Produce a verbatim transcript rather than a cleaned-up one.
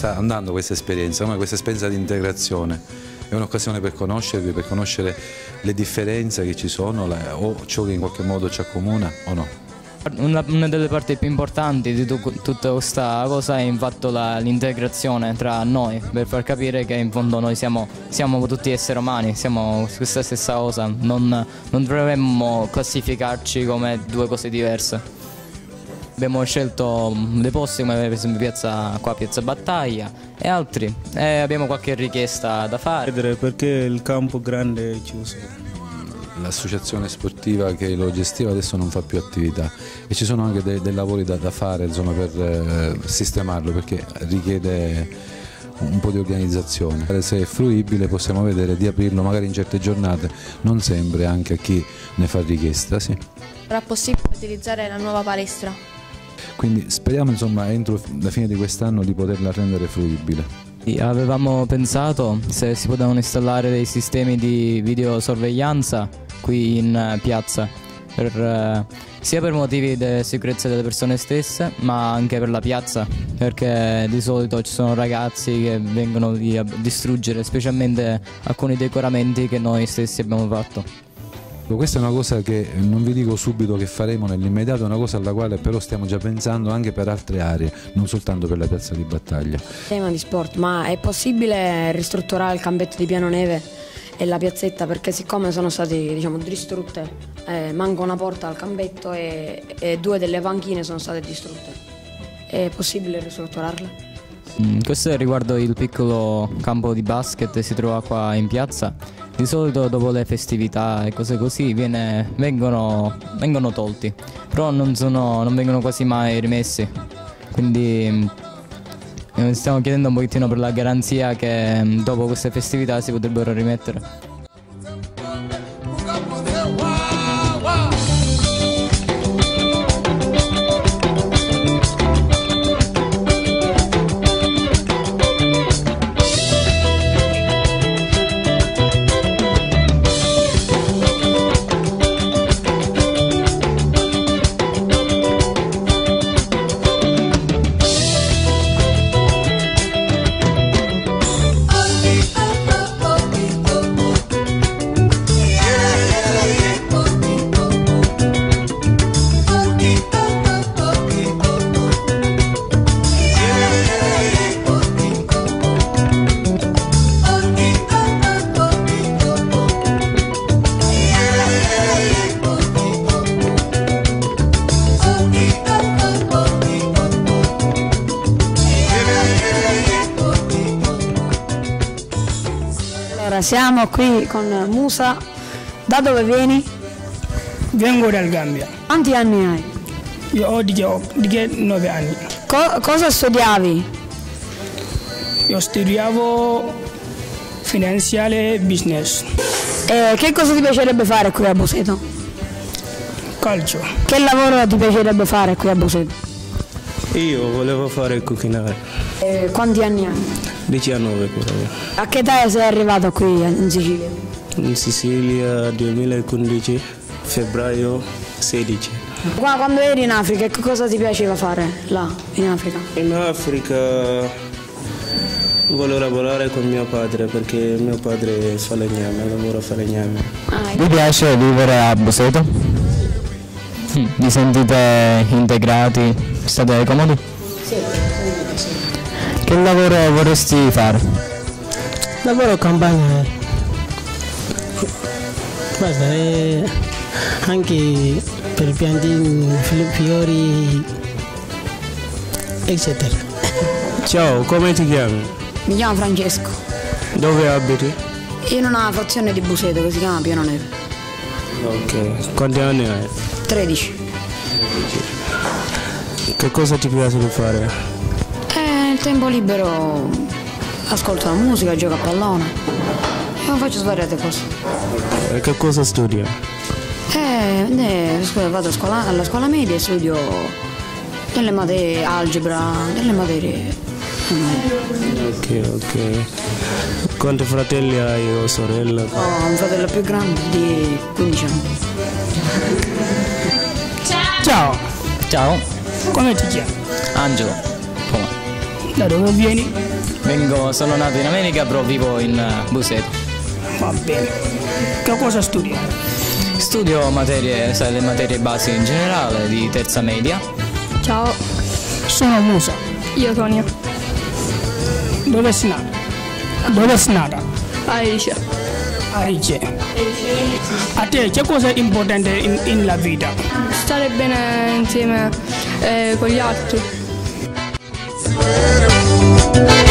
sta andando questa esperienza, no? Questa esperienza di integrazione? È un'occasione per conoscervi, per conoscere le differenze che ci sono, la, o ciò che in qualche modo ci accomuna o no? Una, una delle parti più importanti di tu, tutta questa cosa è infatti l'integrazione tra noi, per far capire che in fondo noi siamo, siamo tutti esseri umani, siamo questa stessa cosa, non, non dovremmo classificarci come due cose diverse. Abbiamo scelto dei posti come per esempio piazza, qua Piazza Battaglia e altri, e abbiamo qualche richiesta da fare. Perché il campo grande è chiuso. L'associazione sportiva che lo gestiva adesso non fa più attività e ci sono anche dei, dei lavori da, da fare, insomma, per eh, sistemarlo, perché richiede un po' di organizzazione. Se è fruibile possiamo vedere di aprirlo magari in certe giornate, non sempre, anche a chi ne fa richiesta. Sì. Sarà possibile utilizzare la nuova palestra? Quindi speriamo, insomma, entro la fine di quest'anno di poterla rendere fruibile. Avevamo pensato se si potevano installare dei sistemi di videosorveglianza qui in piazza, per, sia per motivi di sicurezza delle persone stesse, ma anche per la piazza, perché di solito ci sono ragazzi che vengono a distruggere specialmente alcuni decoramenti che noi stessi abbiamo fatto. Questa è una cosa che non vi dico subito che faremo nell'immediato, è una cosa alla quale però stiamo già pensando anche per altre aree, non soltanto per la piazza di Battaglia. Tema di sport, ma è possibile ristrutturare il campetto di Piano Neve e la piazzetta, perché siccome sono state, diciamo, distrutte, eh, manca una porta al campetto e, e due delle panchine sono state distrutte. È possibile ristrutturarle? Mm, questo riguardo il piccolo campo di basket che si trova qua in piazza. Di solito dopo le festività e cose così viene, vengono, vengono tolti, però non, sono, non vengono quasi mai rimessi, quindi eh, stiamo chiedendo un pochettino per la garanzia che dopo queste festività si potrebbero rimettere. Siamo qui con Musa. Da dove vieni? Vengo dal Gambia. Quanti anni hai? Io ho diciannove anni. Co cosa studiavi? Io studiavo finanziale e business. E che cosa ti piacerebbe fare qui a Busseto? Calcio. Che lavoro ti piacerebbe fare qui a Busseto? Io volevo fare cucinare. E quanti anni hai? diciannove pure. A che età sei arrivato qui in Sicilia? In Sicilia duemilaquindici, febbraio sedici. Qua, quando eri in Africa, che cosa ti piaceva fare là, in Africa? In Africa volevo lavorare con mio padre, perché mio padre fa legname, lavora a falegname. Ah, vi piace vivere a Busseto? Sì. Vi sentite integrati? State comodi? Sì. Che lavoro vorresti fare? Lavoro campagna. Basta, eh, anche per piantini, fiori, eccetera. Ciao, come ti chiami? Mi chiamo Francesco. Dove abiti? In una frazione di Busseto che si chiama Piano Neve. Ok, quanti anni hai? tredici. Che cosa ti piace di fare? Eh, nel tempo libero ascolto la musica, gioco a pallone e faccio svariate cose. E che cosa studi? Eh, eh, vado a scuola, alla scuola media e studio delle materie, algebra, delle materie. Ok, ok. Quanti fratelli hai o sorelle? Ho un fratello più grande di quindici anni. Ciao. Ciao. Come ti chiami? Angelo. Come? Da dove vieni? Vengo, sono nato in America, però vivo in Busseto. Va bene. Che cosa studi? Studio materie, sai, le materie basi in generale di terza media. Ciao, Sono Musa. io Tonia, Dove sei nata? Dove sei nata? a Erice. Arice. A te che cosa è importante in, in la vita? Stare bene insieme eh, con gli altri.